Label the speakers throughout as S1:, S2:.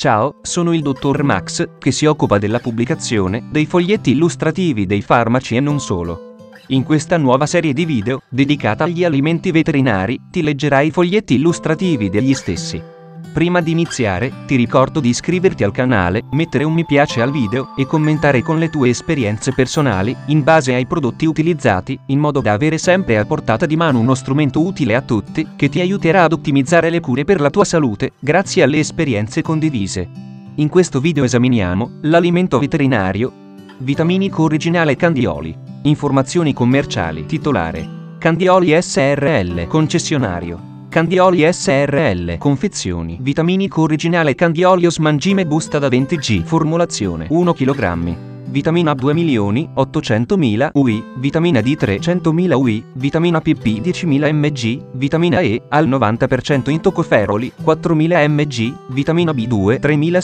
S1: Ciao, sono il dottor Max, che si occupa della pubblicazione dei foglietti illustrativi dei farmaci e non solo. In questa nuova serie di video, dedicata agli alimenti veterinari, ti leggerai i foglietti illustrativi degli stessi. Prima di iniziare, ti ricordo di iscriverti al canale, mettere un mi piace al video e commentare con le tue esperienze personali, in base ai prodotti utilizzati, in modo da avere sempre a portata di mano uno strumento utile a tutti, che ti aiuterà ad ottimizzare le cure per la tua salute, grazie alle esperienze condivise. In questo video esaminiamo l'alimento veterinario vitaminico originale Candioli. Informazioni commerciali. Titolare: Candioli SRL. Concessionario: Candioli SRL. Confezioni: vitaminico originale Candiolios mangime busta da 20 g. Formulazione: 1 kg. Vitamina B 2.800.000 UI, vitamina D 300.000 UI, vitamina PP 10.000 mg, vitamina E al 90% in toccoferoli 4.000 mg, vitamina B2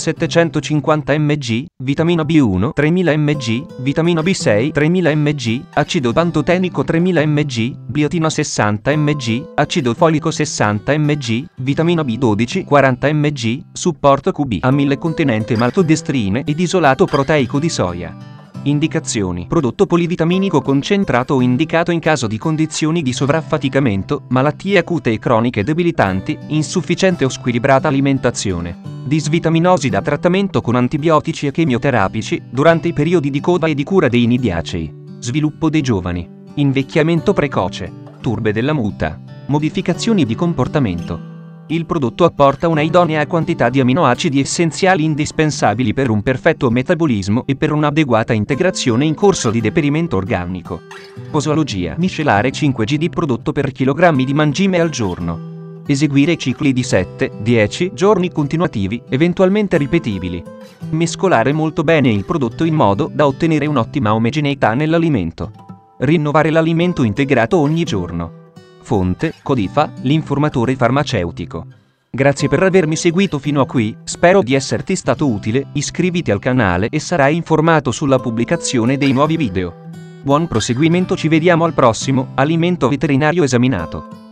S1: 3.750 mg, vitamina B1 3.000 mg, vitamina B6 3.000 mg, acido pantotenico 3.000 mg, biotina 60 mg, acido folico 60 mg, vitamina B12 40 mg, supporto QB a 1000 contenente maltodestrine ed isolato proteico di soia. Indicazioni: prodotto polivitaminico concentrato indicato in caso di condizioni di sovraffaticamento, malattie acute e croniche debilitanti, insufficiente o squilibrata alimentazione, disvitaminosi da trattamento con antibiotici e chemioterapici, durante i periodi di coda e di cura dei nidiacei, sviluppo dei giovani, invecchiamento precoce, turbe della muta, modificazioni di comportamento. Il prodotto apporta una idonea quantità di aminoacidi essenziali indispensabili per un perfetto metabolismo e per un'adeguata integrazione in corso di deperimento organico. Posologia: miscelare 5 g di prodotto per chilogrammi di mangime al giorno. Eseguire cicli di 7-10 giorni continuativi, eventualmente ripetibili. Mescolare molto bene il prodotto in modo da ottenere un'ottima omogeneità nell'alimento. Rinnovare l'alimento integrato ogni giorno. Fonte: Codifa, l'informatore farmaceutico. Grazie per avermi seguito fino a qui, spero di esserti stato utile, iscriviti al canale e sarai informato sulla pubblicazione dei nuovi video. Buon proseguimento, ci vediamo al prossimo alimento veterinario esaminato.